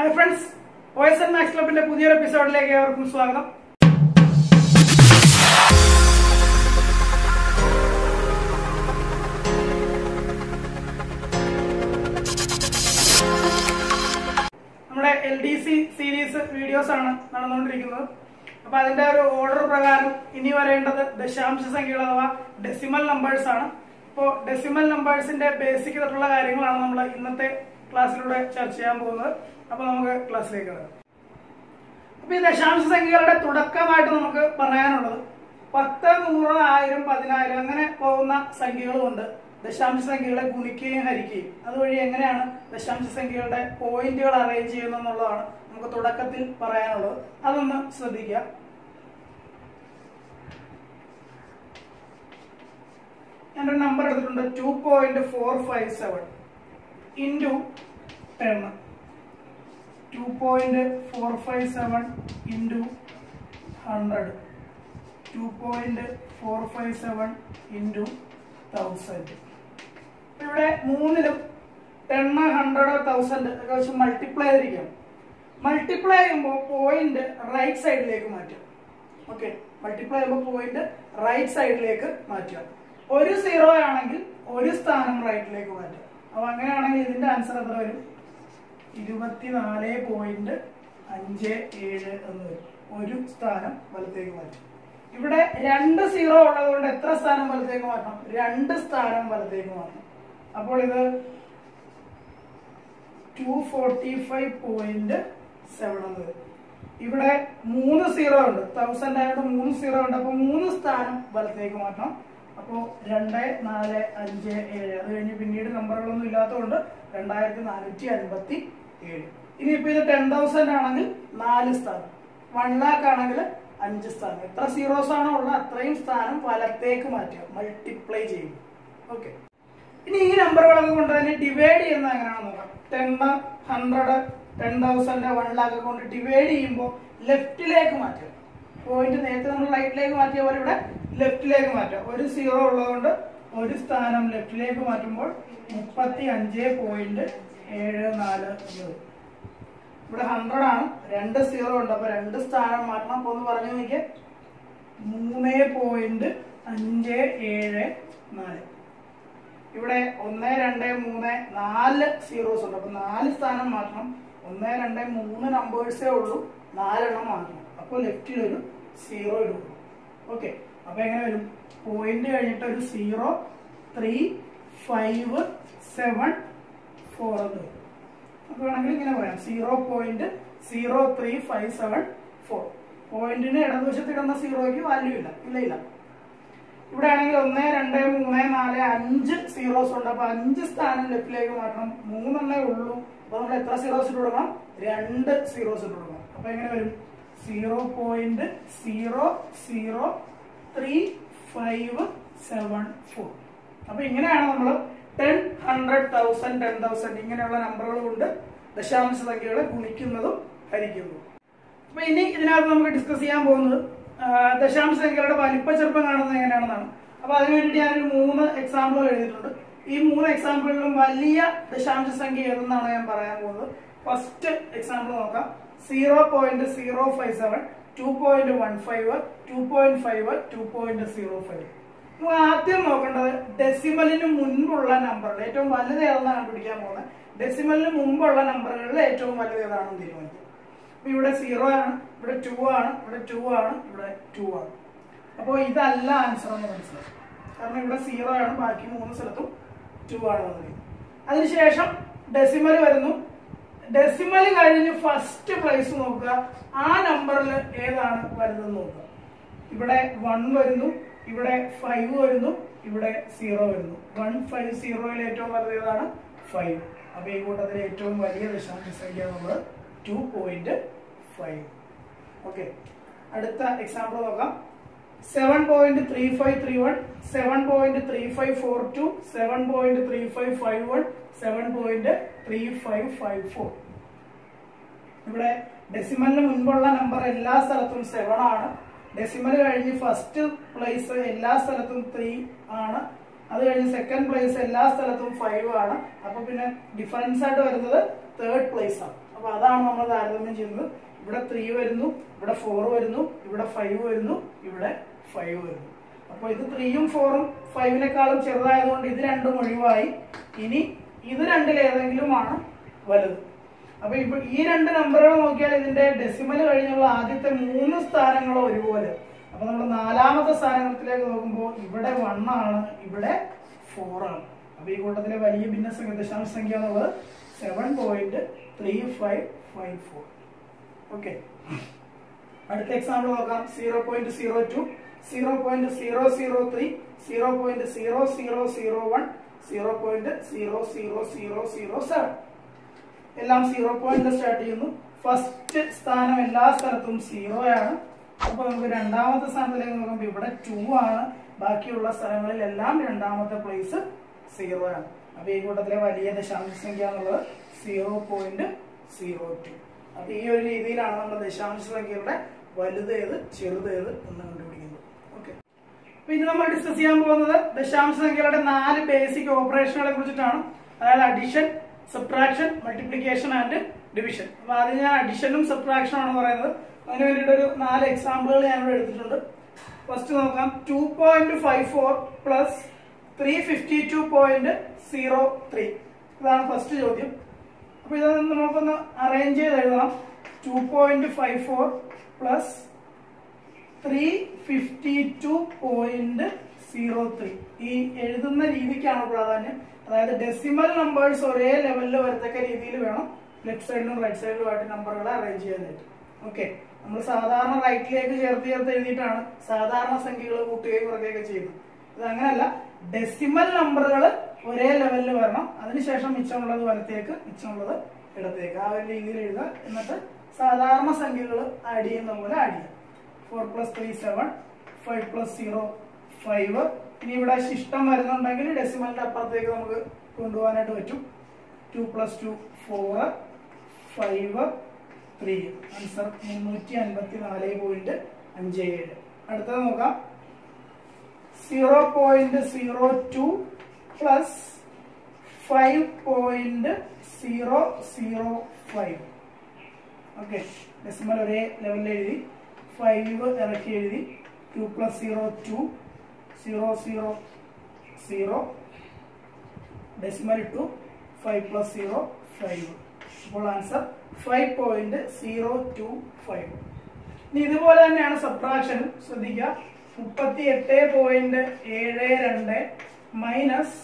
Hi friends, OSN Max Club പുതിയൊരു എപ്പിസോഡിലേക്ക് ഏവർക്കും സ്വാഗതം. നമ്മുടെ LDC സീരീസ് വീഡിയോസ് ആണ് നടന്നുകൊണ്ടിരിക്കുന്നത്. അപ്പോൾ അതിന്റെ ഒരു ഓർഡർ പ്രകാരം ഇനി വരേണ്ടത് ദശാംശ സംഖ്യകൾ അഥവാ ഡെസിമൽ നമ്പേഴ്സ് ആണ്. അപ്പോൾ ഡെസിമൽ നമ്പേഴ്സിന്റെ ബേസിക് ആയിട്ടുള്ള കാര്യങ്ങളാണ് നമ്മൾ ഇന്നത്തെ ക്ലാസ്സിലൂടെ ചർച്ച ചെയ്യാൻ പോകുന്നത്. അപ്പോൾ നമുക്ക് ക്ലാസ്സിലേക്ക് കടക്കാം. അപ്പോൾ ഈ ദശാംശ സംഖ്യകളുടെ തുടക്കമായിട്ട് നമുക്ക് പറയാനുള്ളത് 10, 100, 1000, 10000 അങ്ങനെ പോകുന്ന സംഖ്യകളുമുണ്ട്. ദശാംശ സംഖ്യകളെ ഗുണിക്കുകയും ഹരിക്കുകയും അതുവഴി എങ്ങനെയാണ് ദശാംശ സംഖ്യകളുടെ പോയിന്റുകൾ അറേഞ്ച് ചെയ്യുന്നത് എന്നുള്ളതാണ് നമുക്ക് തുടക്കത്തിൽ പറയാനുള്ളത്. അതൊന്ന് ശ്രദ്ധിക്കുക. ഞാനൊരു നമ്പർ എടുത്തിട്ടുണ്ട് 2.457 ഇൻറ്റു 10. 2.457 into 100. 2.457 into 1000. ഇവിടെ മൂന്നിലും 10, 100, 1000 മൾട്ടിപ്ലൈ ചെയ്തിരിക്കുകയാണ്. മൾട്ടിപ്ലൈ ചെയ്യുമ്പോൾ പോയിന്റ് റൈറ്റ് സൈഡിലേക്ക് മാറ്റുക. ഓക്കെ, മൾട്ടിപ്ലൈ ചെയ്യുമ്പോൾ പോയിന്റ് റൈറ്റ് സൈഡിലേക്ക് മാറ്റുക. ഒരു 0 ആണെങ്കിൽ ഒരു സ്ഥാനം റൈറ്റിലേക്ക് മാറ്റുക. അപ്പൊ അങ്ങനെയാണെങ്കിൽ ഇതിന്റെ ആൻസർ എത്ര വരും? 24.57 എന്ന് വരും. ഒരു സ്ഥാനം വലത്തേക്ക് മാറ്റും. ഇവിടെ 2 0 ഉള്ളത് കൊണ്ട് എത്ര സ്ഥാനം വലത്തേക്ക് മാറ്റണം? 2 സ്ഥാനം വലത്തേക്ക് മാറ്റണം. അപ്പോൾ ഇത് 245.7 എന്ന് വരും. ഇവിടെ 3 0 ഉണ്ട്, 1000 ആയിട്ട് 3 0 ഉണ്ട്. അപ്പൊ 3 സ്ഥാനം വലത്തേക്ക് മാറ്റണം. അപ്പോൾ 2, 4, 5, 7 അത് കഴിഞ്ഞ് പിന്നീട് നമ്പറുകളൊന്നും ഇല്ലാത്തതുകൊണ്ട് 2457. ഇനിയിപ്പോ ഇത് 10,000 ആണെങ്കിൽ 4 സ്ഥാനം, 1 lakh ആണെങ്കിൽ 5 സ്ഥാനം. എത്ര സീറോസ് ആണോ ഉള്ളത് അത്രയും സ്ഥാനം വലത്തേക്ക് മാറ്റുക, മൾട്ടിപ്ലൈ ചെയ്യും. ഓക്കെ, ഇനി ഈ നമ്പറുകളൊക്കെ കൊണ്ട് തന്നെ ഡിവൈഡ് ചെയ്യുന്നത് എങ്ങനെയാണെന്ന് നോക്കാം. 10, 100, 10,000, 1 lakh കൊണ്ട് ഡിവൈഡ് ചെയ്യുമ്പോൾ ലെഫ്റ്റിലേക്ക് മാറ്റുക. പോയിന്റ് നേരത്തെ നമ്മൾ റൈറ്റിലേക്ക് മാറ്റിയ പോലെ ഇവിടെ ലെഫ്റ്റിലേക്ക് മാറ്റുക. ഒരു 0 ഉള്ളതുകൊണ്ട് ഒരു സ്ഥാനം ലെഫ്റ്റിലേക്ക് മാറ്റുമ്പോൾ 35.74. ഇവിടെ 100 ആണ്, 2 0 ഉണ്ട്. അപ്പൊ 2 സ്ഥാനം മാറ്റണം. അപ്പൊ ഒന്ന് പറഞ്ഞു നോക്കിയേ, 3.574. ഇവിടെ 1, 2, 3, 4 സീറോസ് ഉണ്ട്. അപ്പൊ 4 സ്ഥാനം മാറ്റണം. 1, 2, 3 നമ്പേഴ്സേ ഉള്ളൂ, 4 എണ്ണം മാറ്റണം. അപ്പോൾ ലെഫ്റ്റിൽ ഒരു 0 ഇടും. ഓക്കെ, അപ്പൊ എങ്ങനെ വരും? പോയിന്റ് കഴിഞ്ഞിട്ട് ഒരു 0, 3, 5, 7, 4 എന്ന് വരും. അപ്പൊ വേണമെങ്കിൽ ഇങ്ങനെ പറയാം, 0.03574. പോയിന്റിന് ഇടതുവശത്ത് ഇടുന്ന 0ക്ക് വാല്യൂ ഇല്ല. ഇവിടെ ആണെങ്കിൽ 1, 2, 3, 4, 5 സീറോസ് ഉണ്ട്. അപ്പൊ 5 സ്ഥാനം ലെഫ്റ്റിലേക്ക് മാറ്റണം. 3 എണ്ണേ ഉള്ളൂ. അപ്പൊ നമ്മൾ എത്ര സീറോസ് ഇട്ട് കൊടുക്കണം? 2 സീറോസ് ഇട്ട് കൊടുക്കണം. അപ്പൊ എങ്ങനെ വരും? 0.00354. അപ്പൊ ഇങ്ങനെയാണ് നമ്മൾ 10, 100, 1000, 10,000 ഇങ്ങനെയുള്ള നമ്പറുകൾ കൊണ്ട് ദശാംശ സംഖ്യകളെ ഗുണിക്കുന്നതും ഹരിക്കുന്നതും. അപ്പൊ ഇനി ഇതിനകത്ത് നമുക്ക് ഡിസ്കസ് ചെയ്യാൻ പോകുന്നത് ദശാംശ സംഖ്യകളുടെ വലിപ്പ ചെറുപ്പം കാണുന്നത് എങ്ങനെയാണെന്നാണ്. അപ്പൊ അതിനു വേണ്ടിയിട്ട് ഞാനൊരു 3 എക്സാമ്പിളുകൾ എഴുതിയിട്ടുണ്ട്. ഈ 3 എക്സാമ്പിളിലും വലിയ ദശാംശ സംഖ്യ ഏതെന്നാണ് ഞാൻ പറയാൻ പോകുന്നത്. ഫസ്റ്റ് എക്സാമ്പിൾ നോക്കാം. 0.057, 2.15, 2.5, 2.05. ആദ്യം നോക്കേണ്ടത് ഡെസിമലിന് മുൻപുള്ള നമ്പറുകൾ ഏറ്റവും വലുത് ഏതെന്നാണ് കണ്ടുപിടിക്കാൻ പോകുന്നത്. ഡെസിമലിന് മുമ്പുള്ള നമ്പറുകളിൽ ഏറ്റവും വലുത് ഏതാണെന്ന് തീരുമാനിക്കും. അപ്പൊ ഇവിടെ 0 ആണ്, ഇവിടെ 2 ആണ്, ഇവിടെ 2 ആണ്, ഇവിടെ 2 ആണ്. അപ്പോൾ ഇതല്ല ആൻസർ എന്ന് മനസ്സിലാക്കും. കാരണം ഇവിടെ 0 ആണ്, ബാക്കി 3 സ്ഥലത്തും 2 ആണെന്ന്. അതിനുശേഷം ഡെസിമൽ വരുന്നു. ഡെസിമൽ കഴിഞ്ഞ് ഫസ്റ്റ് പ്ലേസ് നോക്കുക. ആ നമ്പറിൽ ഏതാണ് വലുതെന്ന് നോക്കുക. ഇവിടെ 1 വരുന്നു, ഇവിടെ 5 വരുന്നു, ഇവിടെ 0 വരുന്നു. 150 ഏറ്റവും വലുത് ഏതാണ്? 5. അപ്പൊ ഈ കൂട്ടത്തിലെ ഏറ്റവും വലിയ ദശാംശ സംഖ്യ നമ്മൾ 2.5. ഓക്കെ, അടുത്ത എക്സാമ്പിൾ നോക്കാം. 7.3531, 7.3542, 7.3551, 7.3554. ഇവിടെ ഡെസിമലിന് മുൻപുള്ള നമ്പർ എല്ലാ സ്ഥലത്തും 7 ആണ്. ഡെസിമൽ കഴിഞ്ഞ് ഫസ്റ്റ് പ്ലേസ് എല്ലാ സ്ഥലത്തും 3 ആണ്. അത് കഴിഞ്ഞ് സെക്കൻഡ് പ്ലേസ് എല്ലാ സ്ഥലത്തും 5 ആണ്. അപ്പൊ പിന്നെ ഡിഫറൻസ് ആയിട്ട് വരുന്നത് തേർഡ് പ്ലേസ് ആണ്. അപ്പൊ അതാണ് നമ്മൾ താരതമ്യം ചെയ്യുന്നത്. ഇവിടെ 3 വരുന്നു, ഇവിടെ 4 വരുന്നു, ഇവിടെ 5 വരുന്നു, ഇവിടെ 5 വരുന്നു. അപ്പോൾ ഇത് 3ഉം 4ഉം 5നേക്കാളും ചെറുതായതുകൊണ്ട് ഇത് രണ്ടും ഒഴിവായി. ഇനി ഇത് രണ്ടിലേതെങ്കിലുമാണ് വലുത്. അപ്പൊ ഇപ്പൊ ഈ രണ്ട് നമ്പറുകൾ നോക്കിയാൽ ഇതിന്റെ ഡെസിമൽ കഴിഞ്ഞുള്ള ആദ്യത്തെ 3 സ്ഥാനങ്ങൾ ഒരുപോലെ. അപ്പൊ നമ്മൾ 4ാമത്തെ സ്ഥാനത്തിലേക്ക് നോക്കുമ്പോൾ ഇവിടെ 1 ആണ്, ഇവിടെ 4 ആണ്. അപ്പൊ ഈ കൂട്ടത്തിലെ വലിയ ഭിന്നസംഖ്യ ദശാംശ സംഖ്യ എന്നുള്ളത് 7.3554. ഓക്കെ, അടുത്ത എക്സാമ്പിൾ നോക്കാം. 0.02, 0.003, 0.0001, 0.00007. എല്ലാം 0 പോയിന്റ് സ്റ്റാർട്ട് ചെയ്യുന്നു. ഫസ്റ്റ് സ്ഥാനം എല്ലാ സ്ഥലത്തും 0 ആണ്. അപ്പൊ നമുക്ക് രണ്ടാമത്തെ സ്ഥാനത്തിലേക്ക് നോക്കുമ്പോൾ ഇവിടെ 2 ആണ്. ബാക്കിയുള്ള സ്ഥലങ്ങളിലെല്ലാം രണ്ടാമത്തെ പ്ലേസ് 0 ആണ്. അപ്പൊ ഈ കൂട്ടത്തിലെ വലിയ ദശാംശ സംഖ്യ എന്നുള്ളത് 0.02. അപ്പൊ ഈ ഒരു രീതിയിലാണ് നമ്മൾ ദശാംശ സംഖ്യയുടെ വലുതേത് ചെറുതേത് എന്ന് കണ്ടുപിടിക്കുന്നത്. ഓക്കെ, അപ്പൊ ഇനി നമ്മൾ ഡിസ്കസ് ചെയ്യാൻ പോകുന്നത് ദശാംശ സംഖ്യകളുടെ 4 ബേസിക് ഓപ്പറേഷനുകളെ കുറിച്ചിട്ടാണ്. അതായത് addition, subtraction, multiplication and division. അപ്പൊ ആദ്യം ഞാൻ അഡിഷനും സബ്ട്രാക്ഷനും ആണ് പറയുന്നത്. അതിന് വേണ്ടിയിട്ട് ഒരു 4 എക്സാമ്പിളുകൾ ഞാൻ ഇവിടെ എടുത്തിട്ടുണ്ട്. ഫസ്റ്റ് നോക്കാം. 2.54 പ്ലസ് 352.03. ഇതാണ് ഫസ്റ്റ് ചോദ്യം. അപ്പൊ ഇത് നമുക്കൊന്ന് അറേഞ്ച് ചെയ്ത് എഴുതാം. 2.54 പ്ലസ് 352.03. ഈ എഴുതുന്ന രീതിക്കാണ് പ്രാധാന്യം. അതായത് ഡെസിമൽ നമ്പേഴ്സ് ഒരേ ലെവലിൽ വരത്തക്ക രീതിയിൽ വേണം ലെഫ്റ്റ് സൈഡിലും റൈറ്റ് സൈഡിലുമായിട്ട് നമ്പറുകളെ അറേഞ്ച് ചെയ്യാനായിട്ട്. ഓക്കെ, നമ്മൾ സാധാരണ റൈറ്റിലേക്ക് ചേർത്ത് എഴുതിയിട്ടാണ് സാധാരണ സംഖ്യകൾ കൂട്ടുകയും കുറയ്ക്കുകയൊക്കെ ചെയ്യുന്നത്. ഇത് അങ്ങനെയല്ല, ഡെസിമൽ നമ്പറുകൾ ഒരേ ലെവലിൽ വരണം. അതിനുശേഷം മിച്ചമുള്ളത് വലത്തേക്ക്, മിച്ചമുള്ളത് ഇടത്തേക്ക്, ആ ഒരു രീതിയിൽ എഴുതുക. എന്നിട്ട് സാധാരണ സംഖ്യകൾ ആഡ് ചെയ്യുന്ന പോലെ ആഡ് ചെയ്യാം. 4 + 3 7, 5 + 0 5. ഇനി ഇവിടെ ശിഷ്ടം വരുന്നുണ്ടെങ്കിൽ ഡെസിമലിന്റെ അപ്പുറത്തേക്ക് നമുക്ക് കൊണ്ടുപോകാനായിട്ട് പറ്റും. 2 + 2 4, 5 3. ആൻസർ 354.57. അടുത്തത് നോക്കാം. 0.02 പ്ലസ് 5.005. ഓക്കെ, ഡെസിമൽ ഒരേ ലെവലിൽ എഴുതി, 5 ഇറക്കി എഴുതി. 2 + 0 2, 0 0 0. ഡെസിമൽ ഇട്ടു, 5 + 0 5. അപ്പോൾ ആൻസർ 5.025. ഇനി ഇതുപോലെ തന്നെയാണ് സബ്ട്രാക്ഷനും. ശ്രദ്ധിക്കുക. 38.72 മൈനസ്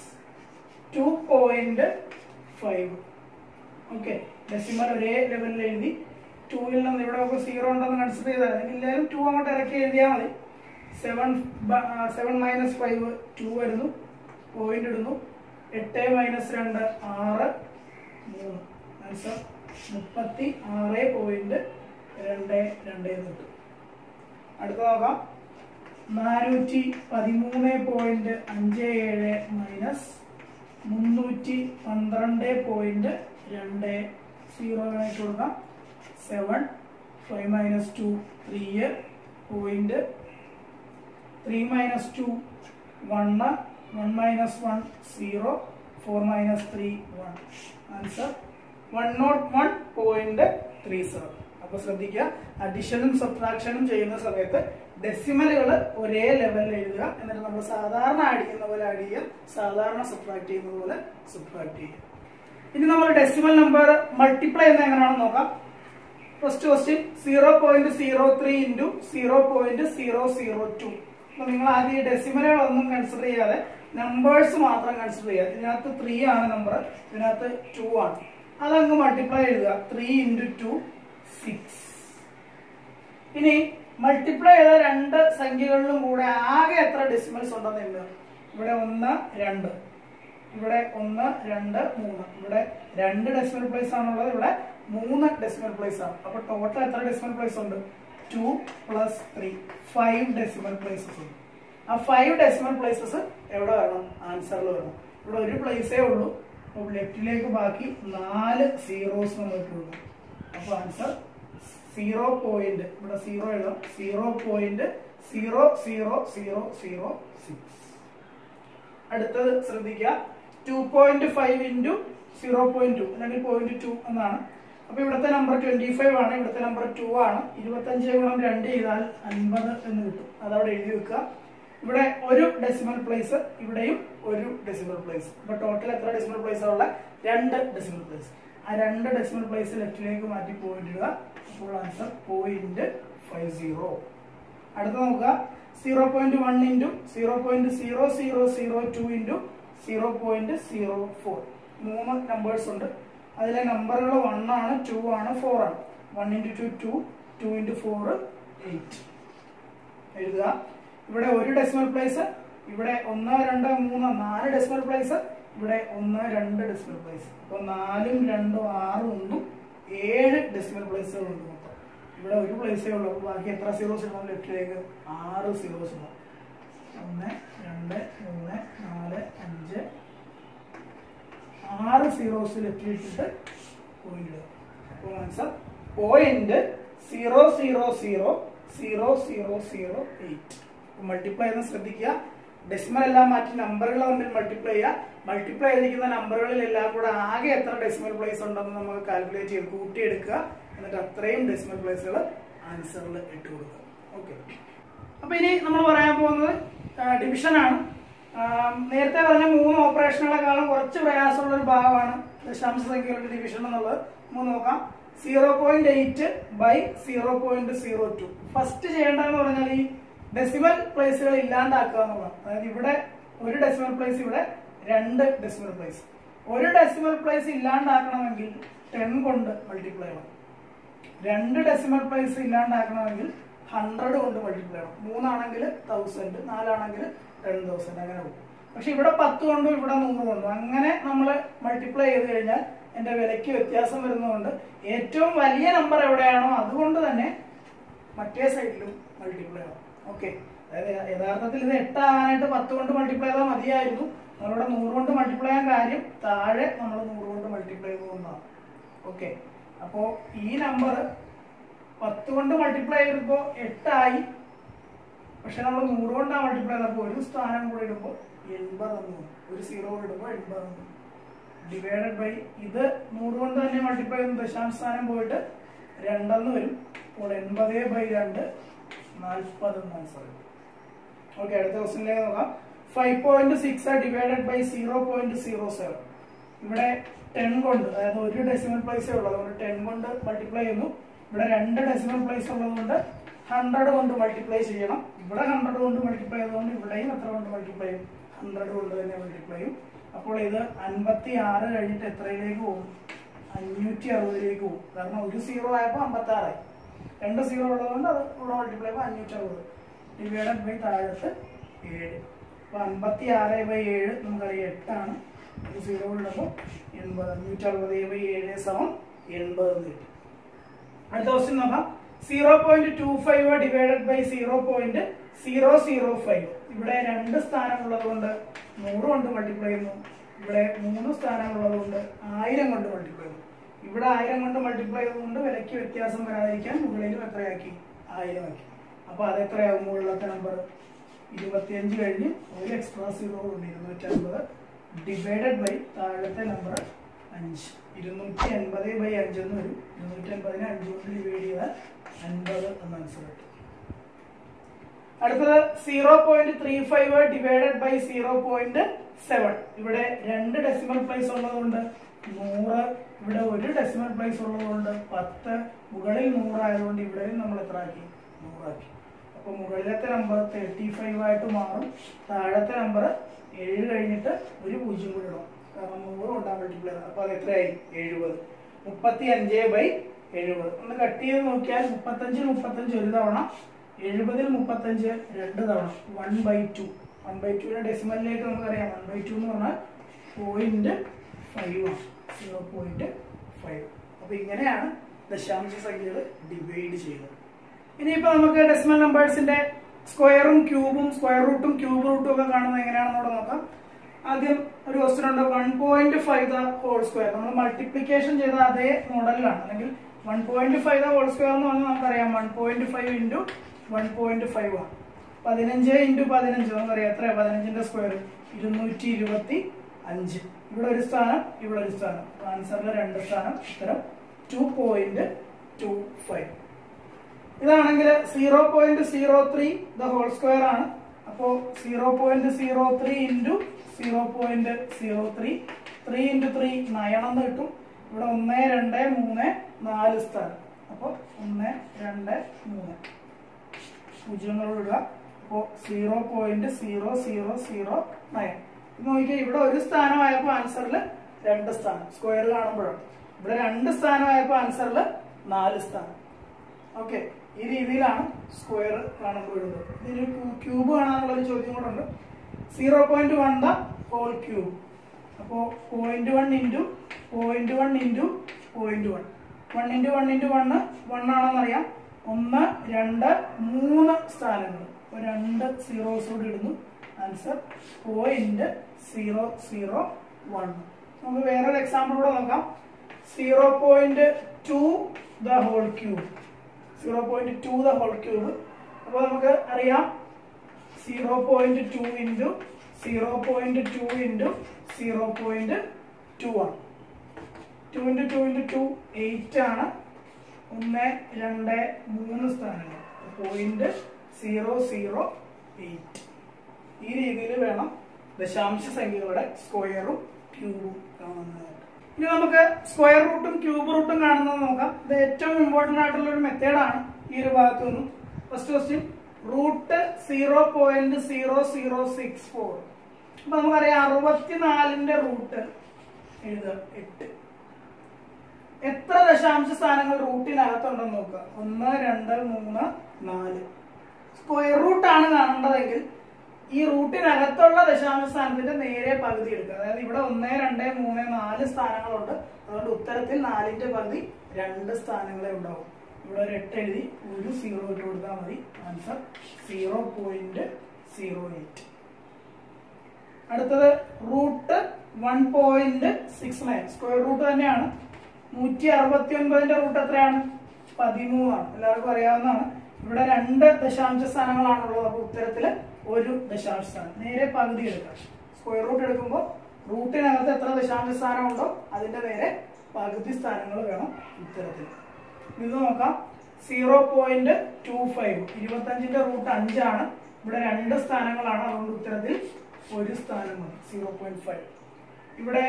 2.5. ഓക്കെ, ഡെസിമൽ ഒരേ ലെവലിൽ എഴുതി. 2ൽ നിന്ന് ഇവിടെ 0 ഉണ്ടെന്ന് കൺസിഡർ ചെയ്താൽ എല്ലാവരും 2 അങ്ങോട്ട് ഇറക്കി എഴുതിയാൽ മതി. 7 - 5 2 വരുന്നു. പോയിന്റ് ഇടുന്നു. 8 - 2 6 3. ആൻസർ 36.22 കിട്ടും. അടുത്ത നോക്കാം. 413.57 മൈനസ് 312.20. 0 ആയിട്ട് കൊടുക്കാം. 7 5 - 2 3 പോയിന്റ് 3 - 2 1 1 - 1 0 4 - 3 1. ആൻസർ 101.37. അപ്പൊ ശ്രദ്ധിക്കുക, അഡിഷനും സബ്ട്രാക്ഷനും ചെയ്യുന്ന സമയത്ത് ഡെസിമലുകൾ ഒരേ ലെവലിൽ എഴുതുക. എന്നിട്ട് നമ്മൾ സാധാരണ ആഡ് ചെയ്യുന്ന പോലെ ആഡ് ചെയ്യുക, സാധാരണ സബ്ട്രാക്ട് ചെയ്യുന്നത് പോലെ സബ്ട്രാക്ട് ചെയ്യുക. ഇനി നമ്മൾ ഡെസിമൽ നമ്പർ മൾട്ടിപ്ലൈ ചെയ്യുന്നത് എങ്ങനെയാണെന്ന് നോക്കാം. First question 0.03 into 0.002. അപ്പൊ നിങ്ങൾ ആദ്യം ഈ ഡെസിമലുകളൊന്നും കൺസിഡർ ചെയ്യാതെ നമ്പേഴ്സ് മാത്രം കൺസിഡർ ചെയ്യുക. ഇതിനകത്ത് 3 ആണ് നമ്പർ, ഇതിനകത്ത് 2 ആണ്. അതങ്ങ് മൾട്ടിപ്ലൈ എഴുതുക. 3 × 2 6. ഇനി മൾട്ടിപ്ലൈ ചെയ്ത രണ്ട് സംഖ്യകളിലും കൂടെ ആകെ എത്ര ഡെസിമൽസ് ഉണ്ടെന്ന് എഴുതുക. ഇവിടെ 1 2, ഇവിടെ 1 2 3. ഇവിടെ 2 ഡെസിമൽ പ്ലേസ് ആണുള്ളത്, ഇവിടെ 3 ഡെസിമൽ പ്ലേസ് ആണ്. അപ്പൊ ടോട്ടൽ എത്ര ഡെസിമൽ പ്ലേസ് ഉണ്ട്? 2 + 3 5 ഡെസിമൽ പ്ലേസസ് ഉണ്ട്. ആ 5 ഡെസിമൽ പ്ലേസസ് എവിടെ വരണം? ആൻസറിൽ വരണം. ഇവിടെ ഒരു പ്ലേസേ ഉള്ളൂ. അപ്പോൾ ലെഫ്റ്റിലേക്ക് ബാക്കി 4 സീറോസ് നമ്മൾ ഇട്ടുള്ളൂ. അപ്പോൾ ആൻസർ 0. ഇവിടെ 0 എഴുതാം. 0.00006. അടുത്തത് ശ്രദ്ധിക്കുക. 2.5 × 0.2 അല്ലെങ്കിൽ 0.2 എന്നാണ്. അപ്പോൾ ഇവിടുത്തെ നമ്പർ 25 ആണ്, ഇവിടുത്തെ നമ്പർ 2 ആണ്. 25 ഗുണം 2 ചെയ്താൽ 50 എന്ന് കിട്ടും. അതവിടെ എഴുതി വെക്കുക. ഇവിടെ ഒരു ഡെസിമൽ പ്ലേസ്, ഇവിടെയും ഒരു ഡെസിമൽ പ്ലേസ്. അപ്പോൾ ടോട്ടൽ എത്ര ഡെസിമൽ പ്ലേസ് ഉള്ള? 2 ഡെസിമൽ പ്ലേസ്. ആ 2 ഡെസിമൽ പ്ലേസ് ലെഫ്റ്റിലേക്ക് മാറ്റി പോയിന്റ് ഇടുക. അപ്പോൾ ആൻസർ 0.50. അടുത്ത നോക്കുക, 0.1 ഇൻറ്റു 0.0002 ഇൻറ്റു 0.04. 3 നമ്പേഴ്സ് ഉണ്ട്. അതിലെ നമ്പറുകൾ 1 ആണ്, 2 ആണ്, 4 ആണ്. 1 ഇൻറ്റു 2 2, 2 ഇൻറ്റു 4 8 എഴുതുക. ഇവിടെ ഒരു ഡെസിമൽ പ്ലേസ്, ഇവിടെ 1 2 3 4 ഡെസിമൽ പ്ലേസ്, ഇവിടെ 1 2 ഡെസിമൽ പ്ലേസ്. അപ്പോൾ 4 2 6 1 7 ഡെസിമൽ പ്ലേസുകൾ ഉണ്ട് മൊത്തം. ഇവിടെ ഒരു പ്ലേസേ ഉള്ളൂ. ബാക്കി എത്ര സീറോസ് ഇടണം? ലെഫ്റ്റിലേക്ക് 6 സീറോസ് ഇടണം. 1 2 3 4 5 6 സീറോസ് ലെഫ്റ്റിലിട്ടിട്ട് പോയിന്റ് ഇടുക. അപ്പോൾ ആൻസർ 0.000008. മൾട്ടിപ്ലൈ ചെയ്യുന്ന ശ്രദ്ധിക്കുക. ഡെസിമൽ എല്ലാം മാറ്റി നമ്പറുകൾ തമ്മിൽ മൾട്ടിപ്ലൈ ചെയ്യുക. മൾട്ടിപ്ലൈ ചെയ്തിരിക്കുന്ന നമ്പറുകളിലെല്ലാം കൂടെ ആകെ എത്ര ഡെസിമൽ പ്ലേസ് ഉണ്ടെന്ന് നമുക്ക് കാൽക്കുലേറ്റ് ചെയ്ത് കൂട്ടിയെടുക്കുക. എന്നിട്ട് അത്രയും ഡെസിമൽ പ്ലേസുകൾ ആൻസറിൽ ഇട്ട് കൊടുക്കുക. ഓക്കെ, അപ്പൊ ഇനി നമ്മൾ പറയാൻ പോകുന്നത് ഡിവിഷൻ ആണ്. നേരത്തെ പറഞ്ഞ 3 ഓപ്പറേഷനുകളെക്കാളും കുറച്ച് പ്രയാസമുള്ള ഒരു ഭാഗമാണ് ദശാംശ സംഖ്യകളുടെ ഡിവിഷൻ എന്നുള്ളത്. നമുക്ക് നോക്കാം. 0.8 by 0.02. ഫസ്റ്റ് ചെയ്യേണ്ടതെന്ന് പറഞ്ഞാൽ ഈ ഡെസിമൽ പ്ലേസുകൾ ഇല്ലാണ്ടാക്കുക എന്നുള്ളതാണ്. അതായത് ഇവിടെ ഒരു ഡെസിമൽ പ്ലേസ്, ഇവിടെ 2 ഡെസിമൽ പ്ലേസ്. ഒരു ഡെസിമൽ പ്ലേസ് ഇല്ലാണ്ടാക്കണമെങ്കിൽ 10 കൊണ്ട് മൾട്ടിപ്ലൈ ചെയ്യണം. 2 ഡെസിമൽ പ്ലേസ് ഇല്ലാണ്ടാക്കണമെങ്കിൽ 100 കൊണ്ട് മൾട്ടിപ്ലൈ ചെയ്യണം. 3 ആണെങ്കിൽ 1000, 4 ആണെങ്കിൽ 10,000, അങ്ങനെ പോകും. പക്ഷെ ഇവിടെ 10 കൊണ്ടും ഇവിടെ 100 കൊണ്ടും അങ്ങനെ നമ്മൾ മൾട്ടിപ്ലൈ ചെയ്ത് കഴിഞ്ഞാൽ എന്റെ വിലയ്ക്ക് വ്യത്യാസം വരുന്നതുകൊണ്ട് ഏറ്റവും വലിയ നമ്പർ എവിടെയാണോ അതുകൊണ്ട് തന്നെ മറ്റേ സൈഡിലും മൾട്ടിപ്ലൈ ചെയ്യണം. ഓക്കെ, അതായത് യഥാർത്ഥത്തിൽ ഇത് 8 ആകാനായിട്ട് 10 കൊണ്ട് മൾട്ടിപ്ലൈ ചെയ്താൽ മതിയായിരുന്നു. നമ്മളിവിടെ 100 കൊണ്ട് മൾട്ടിപ്ലൈ ചെയ്യാൻ കാര്യം താഴെ നമ്മൾ 100 കൊണ്ട് മൾട്ടിപ്ലൈ ചെയ്തുകൊണ്ടാണ്. ഓക്കെ, അപ്പോ ഈ നമ്പർ 10 കൊണ്ട് മൾട്ടിപ്ലൈ ചെയ്തപ്പോൾ 8 ആയി. പക്ഷെ നമ്മൾ 100 കൊണ്ടാണ് മൾട്ടിപ്ലൈ ചെയ്തപ്പോൾ ഒരു സ്ഥാനം കൂടെ ഇടുമ്പോൾ 80 എന്ന്, ഒരു 0 ഇടുമ്പോൾ 80 എന്ന്. ഡിവൈഡഡ് ബൈ ഇത് 100 കൊണ്ട് തന്നെ മൾട്ടിപ്ലൈ ചെയ്യുന്ന ദശാംശ സ്ഥാനം പോയിട്ട് 2 എന്ന് വരും. അപ്പോൾ 80/2 40 ആൻസർ. ഓക്കെ, അടുത്ത ക്വസ്റ്റ്യനിലേക്ക് നോക്കാം. 5.6 ഡിവൈഡഡ് ബൈ 0.07. ഇവിടെ 10 കൊണ്ട്, അതായത് ഒരു ഡെസിമൽ പ്ലേസേ ഉള്ളൂ, അതുകൊണ്ട് 10 കൊണ്ട് മൾട്ടിപ്ലൈ ചെയ്യുന്നു. ഇവിടെ 2 ഡെസിമൽ പ്ലേസ് ഉള്ളതുകൊണ്ട് 100 കൊണ്ട് മൾട്ടിപ്ലൈ ചെയ്യണം. ഇവിടെ 100 കൊണ്ട് മൾട്ടിപ്ലൈ ചെയ്തുകൊണ്ട് ഇവിടെയും എത്ര കൊണ്ട് മൾട്ടിപ്ലൈ ചെയ്യും? 100 കൊണ്ട് തന്നെ മൾട്ടിപ്ലൈ ചെയ്യും. അപ്പോൾ ഇത് 56 കഴിഞ്ഞിട്ട് എത്രയിലേക്ക് പോകും? 560ലേക്ക് പോകും. കാരണം ഒരു 0 ആയപ്പോൾ 56 ആയി. 2 0 ഉള്ളതുകൊണ്ട് അത് ഇവിടെ മൾട്ടിപ്ലൈ ചെയ്യുമ്പോൾ 560 ഡിവൈഡഡ് ബൈ താഴത്ത് 7. അപ്പൊ 56/7 നമുക്കറിയാം 8 ആണ്. 0 ഉള്ളപ്പോൾ 80. 560/7 സമം 80 എന്ന് കിട്ടും. അടുത്ത ക്വസ്റ്റ്യൻ നോക്കാം. 0.25 ഡിവൈഡഡ് ബൈ 0.005. ഇവിടെ 2 സ്ഥാനമുള്ളത് കൊണ്ട് 100 കൊണ്ട് മൾട്ടിപ്ലൈ ചെയ്യുന്നു. ഇവിടെ 3 സ്ഥാനമുള്ളത് കൊണ്ട് 1000 കൊണ്ട് മൾട്ടിപ്ലൈ ചെയ്യുന്നു. ഇവിടെ 1000 കൊണ്ട് മൾട്ടിപ്ലൈ ചെയ്തുകൊണ്ട് വിലയ്ക്ക് വ്യത്യാസം വരാതിരിക്കാൻ മുകളിലും എത്രയാക്കി? 1000 ആക്കി. അപ്പൊ അത് എത്രയാവും? മുകളിലത്തെ നമ്പർ 25 കഴിഞ്ഞ് ഒരു എക്സ്ട്രാ 0 ഉണ്ട് 250 ഡിവൈഡഡ് ബൈ താഴത്തെ നമ്പർ 5. 280/5 എന്ന് വരും. 280നെ 5 കൊണ്ട് ഡിവൈഡ് ചെയ്താൽ 50 എന്ന് ആൻസർ കിട്ടും. അടുത്തത് 0.35 ഡിവൈഡഡ് ബൈ 0.7. ഇവിടെ 2 ഡെസിമൽ പ്ലേസ് ഉള്ളതുകൊണ്ട് 100, ഇവിടെ ഒരു ഡെസിമൽ പ്ലേസ് ഉള്ളതുകൊണ്ട് 10, മുകളിൽ 100 ആയതുകൊണ്ട് ഇവിടെയും നമ്മൾ എത്ര ആക്കി? 100 ആക്കി. അപ്പൊ മുകളിലത്തെ നമ്പർ 35 ആയിട്ട് മാറും. താഴത്തെ നമ്പർ 7 കഴിഞ്ഞിട്ട് ഒരു 0 കൂടി ഇടണം. കാരണം 100 കൊണ്ടാണ് മൾട്ടിപ്ലൈ ചെയ്തത്. അപ്പൊ അത് എത്രയായി? 70. 35/70. ഒന്ന് കട്ട് ചെയ്ത് നോക്കിയാൽ 35 ഒരു തവണ, 70 35 2 തവണ, 1/2. 1/2ന്റെ ഡെസിമലിലേക്ക് നമുക്കറിയാം 1/2 എന്ന് പറഞ്ഞാൽ 0.5 ആണ്. 0.5. അപ്പൊ ഇങ്ങനെയാണ് ദശാംശ സംഖ്യകൾ ഡിവൈഡ് ചെയ്യുന്നത്. ഇനിയിപ്പോ നമുക്ക് ഡെസിമൽ നമ്പേഴ്സിന്റെ സ്ക്വയറും ക്യൂബും സ്ക്വയർ റൂട്ടും ക്യൂബ് റൂട്ടും ഒക്കെ കാണുന്നത് എങ്ങനെയാണെന്നോടെ നോക്കാം. ആദ്യം ഒരു ക്വസ്റ്റ്യൻ ഉണ്ട്. 1.5 ദ ഹോൾ സ്ക്വയർ. നമ്മൾ മൾട്ടിപ്ലിക്കേഷൻ ചെയ്ത അതേ മോഡലിലാണ്. അല്ലെങ്കിൽ 1.5 ദ ഹോൾ സ്ക്വയർ എന്ന് പറഞ്ഞാൽ നമുക്കറിയാം 1.5 ഇൻറ്റു 1.5 ആണ്. 15 ഇൻറ്റു 15 നമുക്കറിയാം എത്രയാണ്? 15ന്റെ സ്ക്വയർ 225. ഇവിടെ ഒരു സ്ഥാനം, ഇവിടെ ഒരു സ്ഥാനം. ആൻസറിൽ 2 സ്ഥാനം. ഉത്തരം 2.25. ഇതാണെങ്കിൽ 0.03 ദ ഹോൾ സ്ക്വയർ ആണ്. അപ്പോൾ 0.03 ഇൻറ്റു 0.03 3 ഇൻറ്റു 3 9 എന്ന് കിട്ടും. ഇവിടെ 1 2 3 4 സ്ഥാനം. അപ്പോൾ 1 2 3 പൂജ്യങ്ങളോട് ഇടുക. അപ്പോൾ 0.0009. നോക്കിയാൽ ഇവിടെ ഒരു സ്ഥാനമായപ്പോൾ ആൻസറിൽ 2 സ്ഥാനം. സ്ക്വയർ കാണുമ്പോഴാണ്. ഇവിടെ 2 സ്ഥാനമായപ്പോൾ ആൻസറിൽ 4 സ്ഥാനം. ഓക്കെ, ഈ രീതിയിലാണ് സ്ക്വയർ കാണുമ്പോൾ എഴുതുന്നത്. ഇതിന് ക്യൂബ് കാണാനുള്ളൊരു ചോദ്യം കൂടെ ഉണ്ട്. 0.1 ദ ഹോൾ ക്യൂബ്. അപ്പോൾ 0.1 ഇൻറ്റു 0.1 ഇൻറ്റു 0.1 1 ഇൻറ്റു 1 ഇൻറ്റു 1 1 ആണെന്നറിയാം. 1 2 3 സ്ഥാനങ്ങൾ. അപ്പോൾ 2 സീറോസ് കൂടി ഇടുന്നു. ആൻസർ 0.001. നമുക്ക് വേറൊരു എക്സാമ്പിൾ കൂടെ നോക്കാം. 0.2 the whole cube. 0.2 the whole cube. അപ്പോൾ നമുക്ക് അറിയാം 0.2 ഇൻറ്റു 0.2 ഇൻറ്റു 0.2 ആണ്. 2 ഇൻറ്റു 2 ഇൻറ്റു 2 8 ആണ്. 1 2 3 സ്ഥാനങ്ങൾ. 0.008. ഈ രീതിയിൽ വേണം ദശാംശ സംഖ്യകളുടെ സ്ക്വയറും ക്യൂബും കാണുന്നതായിട്ട്. ഇനി നമുക്ക് സ്ക്വയർ റൂട്ടും ക്യൂബ് റൂട്ടും കാണുന്നത് നോക്കാം. ഇത് ഏറ്റവും ഇമ്പോർട്ടന്റ് ആയിട്ടുള്ള ഒരു മെത്തേഡാണ് ഈ ഒരു ഭാഗത്തു നിന്നും. First question, root 0.0064. അപ്പൊ നമുക്കറിയാം 64ന്റെ റൂട്ട് എഴുതുക 8. എത്ര ദശാംശ സ്ഥാനങ്ങൾ റൂട്ടിനകത്തുണ്ടെന്ന് നോക്കുക. 1 2 3 4. സ്ക്വയർ റൂട്ടാണ് കാണേണ്ടതെങ്കിൽ ഈ റൂട്ടിനകത്തുള്ള ദശാംശ സ്ഥാനത്തിന്റെ നേരെ പകുതി എടുക്കുക. അതായത് ഇവിടെ 1 2 3 4 സ്ഥാനങ്ങളുണ്ട്. അതുകൊണ്ട് ഉത്തരത്തിൽ 4ന്റെ പകുതി 2 സ്ഥാനങ്ങളെ ഉണ്ടാവും. ഇവിടെ ഒരു 8 എഴുതി ഒരു 0 ഇട്ട് കൊടുത്താൽ മതി. ആൻസർ 0.08. അടുത്തത് റൂട്ട് 1.69. സ്ക്വയർ റൂട്ട് തന്നെയാണ്. 169ന്റെ റൂട്ട് എത്രയാണ്? 13 ആണ്. എല്ലാവർക്കും അറിയാവുന്നതാണ്. ഇവിടെ 2 ദശാംശ സ്ഥാനങ്ങളാണുള്ളത്. അപ്പോൾ ഉത്തരത്തില് ഒരു ദശാംശ സ്ഥാനം. നേരെ പകുതി എടുക്കാം. സ്ക്വയർ റൂട്ട് എടുക്കുമ്പോൾ റൂട്ടിനകത്ത് എത്ര ദശാംശ സ്ഥാനം ഉണ്ടോ അതിന്റെ നേരെ പകുതി സ്ഥാനങ്ങൾ വേണം ഉത്തരത്തിൽ. ഇത് നോക്കാം. 0.25. 25ന്റെ റൂട്ട് 5 ആണ്. ഇവിടെ 2 സ്ഥാനങ്ങളാണ്. അതുകൊണ്ട് ഉത്തരത്തിൽ ഒരു സ്ഥാനം മതി. 0.5. ഇവിടെ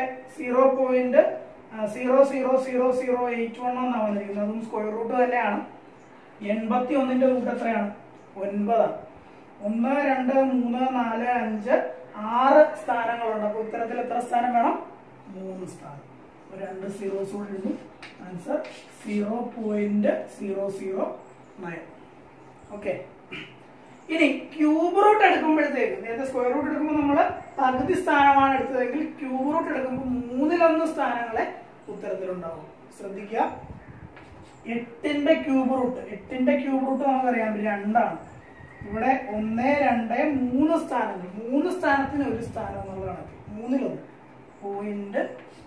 0.00081 എന്നാണ് വന്നിരിക്കുന്നത്. അതും സ്ക്വയർ റൂട്ട് തന്നെയാണ്. 81ന്റെ റൂട്ട് എത്രയാണ്? 9 ആണ്. 1 2 3 4 5 6 സ്ഥാനങ്ങളുണ്ട്. അപ്പൊ ഉത്തരത്തിൽ എത്ര സ്ഥാനം വേണം? 3 സ്ഥാനം. 2 സീറോസ് കൂടി ഇടുന്നു. ആൻസർ 0.009. ഓക്കെ, ഇനി ക്യൂബ് റൂട്ട് എടുക്കുമ്പോഴത്തേക്ക്, നേരത്തെ സ്ക്വയർ റൂട്ട് എടുക്കുമ്പോൾ നമ്മൾ പകുതി സ്ഥാനമാണ് എടുത്തതെങ്കിൽ ക്യൂബ് റൂട്ട് എടുക്കുമ്പോൾ 3/1 സ്ഥാനങ്ങളെ ഉത്തരത്തിലുണ്ടാവും. ശ്രദ്ധിക്കുക. 8ന്റെ ക്യൂബ് റൂട്ട്. 8ന്റെ ക്യൂബ് റൂട്ട് നമുക്കറിയാം 2 ആണ്. ഇവിടെ 1 2 3 സ്ഥാനങ്ങൾ. 3 സ്ഥാനത്തിന് ഒരു സ്ഥാനം എന്നുള്ള കണക്ക്. 3/1 0.2.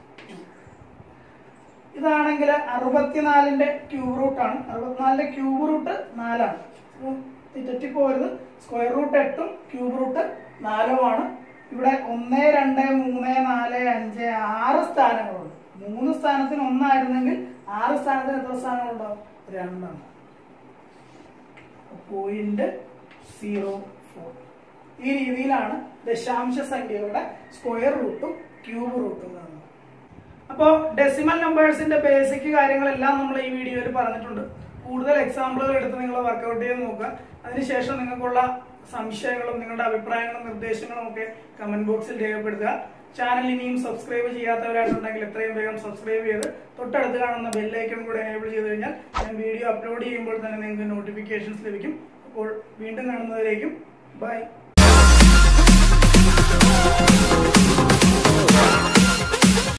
ഇതാണെങ്കിൽ 64ന്റെ ക്യൂബ് റൂട്ട് ആണ്. 64ന്റെ ക്യൂബ് റൂട്ട് 4 ആണ്. തെറ്റിപ്പോരുത്. സ്ക്വയർ റൂട്ട് 8ഉം ക്യൂബ് റൂട്ട് 4ഉം ആണ്. ഇവിടെ 1 2 3 4 5 6 സ്ഥാനങ്ങളുണ്ട്. 3 സ്ഥാനത്തിന് 1 ആയിരുന്നെങ്കിൽ 6 സ്ഥാനത്തിന് എത്ര സ്ഥാനങ്ങളുണ്ടാവും? 2 ആണ്. 0.04. ഈ രീതിയിലാണ് ദശാംശ സംഖ്യകളുടെ സ്ക്വയർ റൂട്ടും ക്യൂബ് റൂട്ടും കാണുന്നത്. അപ്പോൾ ഡെസിമൽ നമ്പേഴ്സിന്റെ ബേസിക് കാര്യങ്ങളെല്ലാം നമ്മൾ ഈ വീഡിയോയിൽ പറഞ്ഞിട്ടുണ്ട്. കൂടുതൽ എക്സാമ്പിളുകൾ എടുത്ത് നിങ്ങൾ വർക്കൗട്ട് ചെയ്ത് നോക്കുക. അതിനുശേഷം നിങ്ങൾക്കുള്ള സംശയങ്ങളും നിങ്ങളുടെ അഭിപ്രായങ്ങളും നിർദ്ദേശങ്ങളും ഒക്കെ കമന്റ് ബോക്സിൽ രേഖപ്പെടുത്തുക. ചാനൽ ഇനിയും സബ്സ്ക്രൈബ് ചെയ്യാത്തവരായിട്ടുണ്ടെങ്കിൽ എത്രയും വേഗം സബ്സ്ക്രൈബ് ചെയ്ത് തൊട്ടടുത്ത് കാണുന്ന ബെല്ലൈക്കൺ കൂടെ എനേബിൾ ചെയ്ത് കഴിഞ്ഞാൽ ഞാൻ വീഡിയോ അപ്ലോഡ് ചെയ്യുമ്പോൾ തന്നെ നിങ്ങൾക്ക് നോട്ടിഫിക്കേഷൻസ് ലഭിക്കും. അപ്പോൾ വീണ്ടും കാണുന്നവരേക്കും ബൈ.